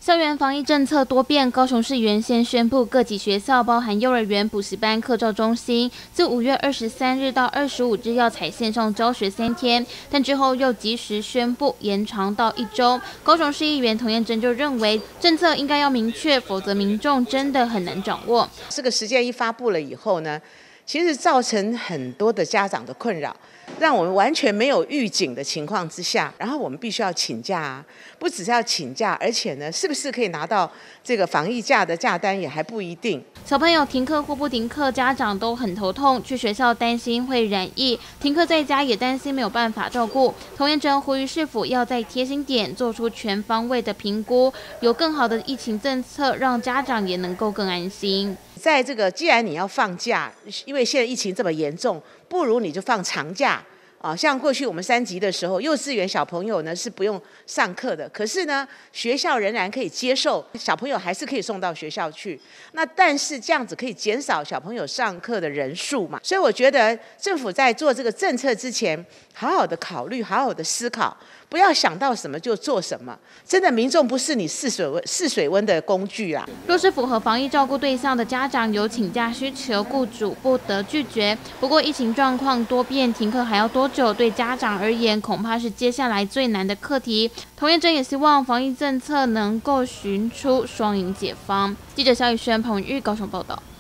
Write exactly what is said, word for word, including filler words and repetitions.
校园防疫政策多变，高雄市原先宣布各级学校，包含幼儿园、补习班、课照中心，自五月二十三日到二十五日要采线上教学三天，但之后又及时宣布延长到一周。高雄市议员童彦珍就认为，政策应该要明确，否则民众真的很难掌握。 这个时间一发布了以后呢，其实造成很多的家长的困扰。让我们完全没有预警的情况之下，然后我们必须要请假啊，不只是要请假，而且呢，是不是可以拿到这个防疫假的假单也还不一定。 小朋友停课或不停课，家长都很头痛，去学校担心会染疫，停课在家也担心没有办法照顾。童彦珍呼吁市府要再贴心点，做出全方位的评估，有更好的疫情政策，让家长也能够更安心。 在这个，既然你要放假，因为现在疫情这么严重，不如你就放长假啊。像过去我们三级的时候，幼稚园小朋友呢是不用上课的，可是呢，学校仍然可以接受，小朋友还是可以送到学校去。那但是这样子可以减少小朋友上课的人数嘛？所以我觉得政府在做这个政策之前，好好的考虑，好好的思考，不要想到什么就做什么。真的，民众不是你试水温试水温的工具啊。 若是符合防疫照顾对象的家长有请假需求，雇主不得拒绝。不过疫情状况多变，停课还要多久？对家长而言，恐怕是接下来最难的课题。童彦珍也希望防疫政策能够寻出双赢解方。记者肖宇轩、彭宇高雄报道。